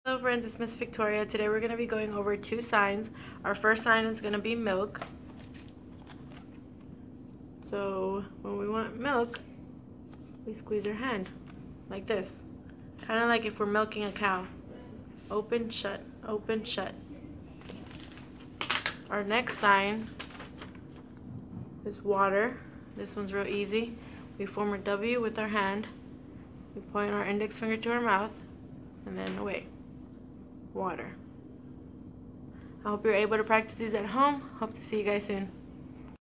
Hello friends, it's Miss Victoria. Today we're going to be going over two signs. Our first sign is going to be milk. So when we want milk, we squeeze our hand like this. Kind of like if we're milking a cow. Open, shut, open, shut. Our next sign is water. This one's real easy. We form a W with our hand. We point our index finger to our mouth and then away. Water. I hope you're able to practice these at home. Hope to see you guys soon.